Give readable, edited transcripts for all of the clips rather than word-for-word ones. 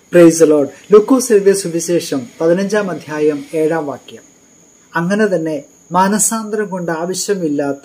Praise the Lord. ലൂക്കോസ് എഴുതിയ സുവിശേഷം 15-ാം അധ്യായം 7-ാം വാക്യം. അങ്ങനെ തന്നെ മാനസാന്തരം കൊണ്ട് ആവശ്യമില്ലാത്ത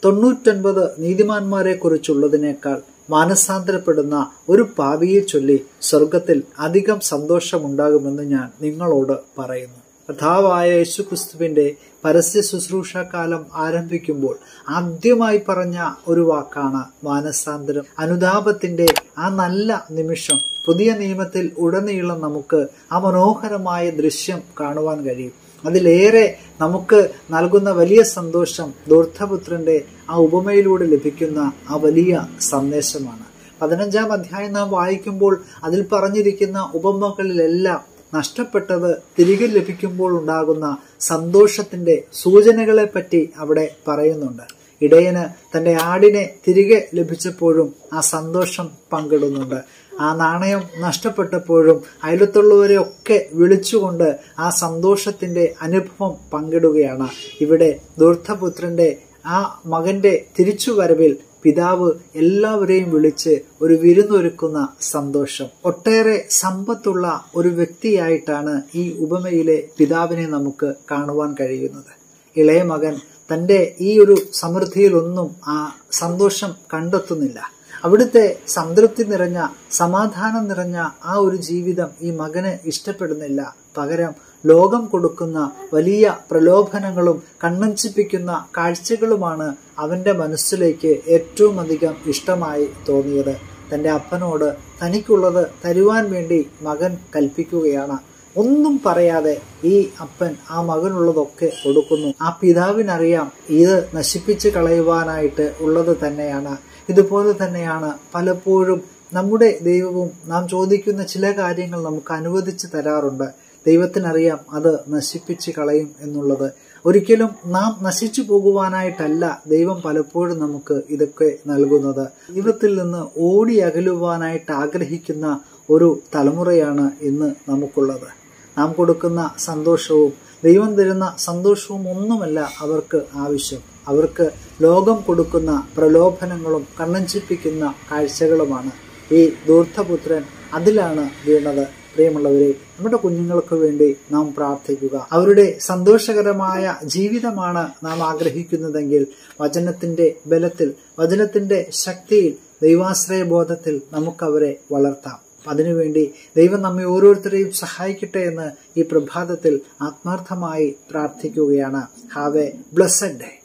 99 നീതിമാന്മാരെ കുറിച്ചുള്ളതിനേക്കാൾ മാനസാന്തരപ്പെടുന്ന ഒരു പാപിയെ ചൊല്ലി സ്വർഗത്തിൽ അധികം സന്തോഷമുണ്ടാകുമെന്ന് ഞാൻ നിങ്ങളോട് പറയുന്നു. കർത്താവായ യേശുക്രിസ്തുവിന്റെ പരസ്യ ശുശ്രൂഷാകാലം ആരംഭിക്കുമ്പോൾ ആദ്യമായി പറഞ്ഞ ഒരു വാക്കാണ് മാനസാന്തരം. അനുതാപത്തിന്റെ ആ നല്ല നിമിഷം പുതിയ നിയമത്തിൽ ഉടനീളം നമുക്ക് ആ മനോഹരമായ ദൃശ്യം കാണുവാൻ കഴിയും. അതിലേറെ നമുക്ക് നൽകുന്ന വലിയ സന്തോഷം ധൂർത്തപുത്രന്റെ ആ ഉപമയിലൂടെ ലഭിക്കുന്ന ആ വലിയ സന്ദേശമാണ്. 15-ാം അധ്യായം നാം വായിക്കുമ്പോൾ അതിൽ പറഞ്ഞിരിക്കുന്ന ഉപമകളിലെല്ലാം നഷ്ടപ്പെട്ടത് തിരികെ ലഭിക്കുമ്പോൾ ഉണ്ടാകുന്ന സന്തോഷത്തിന്റെ സൂചനകളെ പറ്റി അവിടെ പറയുന്നുണ്ട്. ഇടയന് തന്റെ ആടിനെ തിരികെ ലഭിച്ചപ്പോഴും ആ സന്തോഷം പങ്കിടുന്നുണ്ട്. ആ നാണയം നഷ്ടപ്പെട്ടപ്പോഴും അയലത്തുള്ളവരെ ഒക്കെ വിളിച്ചുകൊണ്ട് ആ സന്തോഷത്തിന്റെ അനുഭവം പങ്കിടുകയാണ്. ഇവിടെ ധൂർത്തപുത്രന്റെ ആ മകന്റെ തിരിച്ചുവരവിൽ പിതാവ് എല്ലാവരെയും വിളിച്ച് ഒരു വിരുന്നൊരുക്കുന്ന സന്തോഷം. ഒട്ടേറെ സമ്പത്തുള്ള ഒരു വ്യക്തിയായിട്ടാണ് ഈ ഉപമയിലെ പിതാവിനെ നമുക്ക് കാണുവാൻ കഴിയുന്നത്. ഇളയ മകൻ തന്റെ ഈ ഒരു സമൃദ്ധിയിലൊന്നും ആ സന്തോഷം കണ്ടെത്തുന്നില്ല. അവിടുത്തെ സംതൃപ്തി നിറഞ്ഞ സമാധാനം നിറഞ്ഞ ആ ഒരു ജീവിതം ഈ മകന് ഇഷ്ടപ്പെടുന്നില്ല. പകരം ലോകം കൊടുക്കുന്ന വലിയ പ്രലോഭനങ്ങളും കണ്ണഞ്ചിപ്പിക്കുന്ന കാഴ്ചകളുമാണ് അവന്റെ മനസ്സിലേക്ക് ഏറ്റവും അധികം ഇഷ്ടമായി തോന്നിയത്. തന്റെ അപ്പനോട് തനിക്കുള്ളത് തരുവാൻ വേണ്ടി മകൻ കൽപ്പിക്കുകയാണ്. ഒന്നും പറയാതെ ഈ അപ്പൻ ആ മകനുള്ളതൊക്കെ കൊടുക്കുന്നു. ആ പിതാവിനറിയാം ഇത് നശിപ്പിച്ച് കളയുവാനായിട്ട് ഉള്ളത് തന്നെയാണ്. ഇതുപോലെ തന്നെയാണ് പലപ്പോഴും നമ്മുടെ ദൈവവും നാം ചോദിക്കുന്ന ചില കാര്യങ്ങൾ നമുക്ക് അനുവദിച്ച് തരാറുണ്ട്. ദൈവത്തിനറിയാം അത് നശിപ്പിച്ച് കളയും എന്നുള്ളത്. ഒരിക്കലും നാം നശിച്ചു പോകുവാനായിട്ടല്ല ദൈവം പലപ്പോഴും നമുക്ക് ഇതൊക്കെ നൽകുന്നത്. ദൈവത്തിൽ നിന്ന് ഓടി അകലുവാനായിട്ട് ആഗ്രഹിക്കുന്ന ഒരു തലമുറയാണ് ഇന്ന് നമുക്കുള്ളത്. നാം കൊടുക്കുന്ന സന്തോഷവും ദൈവം തരുന്ന സന്തോഷവും ഒന്നുമല്ല അവർക്ക് ആവശ്യം. അവർക്ക് ലോകം കൊടുക്കുന്ന പ്രലോഭനങ്ങളും കണ്ണഞ്ചിപ്പിക്കുന്ന കാഴ്ചകളുമാണ്. ഈ ധൂർത്തപുത്രൻ അതിലാണ് വീണത്. പ്രിയമുള്ളവരെ, നമ്മുടെ കുഞ്ഞുങ്ങൾക്ക് വേണ്ടി നാം പ്രാർത്ഥിക്കുക. അവരുടെ സന്തോഷകരമായ ജീവിതമാണ് നാം ആഗ്രഹിക്കുന്നതെങ്കിൽ വചനത്തിന്റെ ബലത്തിൽ, വചനത്തിന്റെ ശക്തിയിൽ, ദൈവാശ്രയ ബോധത്തിൽ നമുക്കവരെ വളർത്താം. അതിനുവേണ്ടി ദൈവം നമ്മെ ഓരോരുത്തരെയും സഹായിക്കട്ടെ എന്ന് ഈ പ്രഭാതത്തിൽ ആത്മാർത്ഥമായി പ്രാർത്ഥിക്കുകയാണ്. Have a blessed day.